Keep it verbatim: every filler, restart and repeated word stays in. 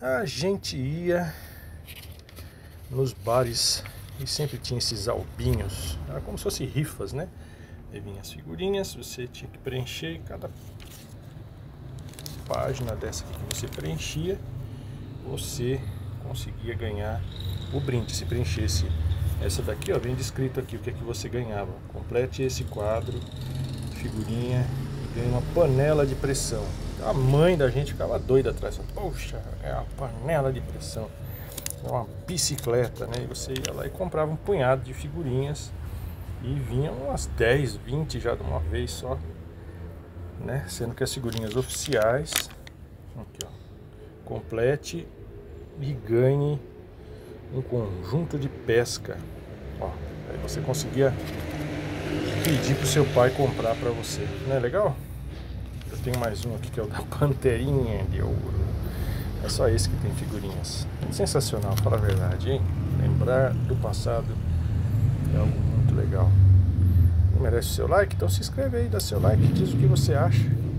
A gente ia nos bares e sempre tinha esses albinhos, era como se fosse rifas, né? Aí vinha as figurinhas, você tinha que preencher, e cada página dessa aqui que você preenchia, você conseguia ganhar o brinde. Se preenchesse essa daqui, ó, vem descrito aqui o que é que você ganhava. Complete esse quadro, figurinha, e ganha uma panela de pressão. A mãe da gente ficava doida atrás, poxa, é uma panela de pressão, é uma bicicleta, né? E você ia lá e comprava um punhado de figurinhas e vinham umas dez, vinte já de uma vez só, né? Sendo que as figurinhas oficiais, aqui ó, complete e ganhe um conjunto de pesca, ó, aí você conseguia pedir pro seu pai comprar pra você, não é legal? Eu tenho mais um aqui que é o da Panterinha de Ouro. É só esse que tem figurinhas. Sensacional, fala a verdade, hein? Lembrar do passado é algo muito legal. Não merece o seu like? Então se inscreve aí, dá seu like, diz o que você acha.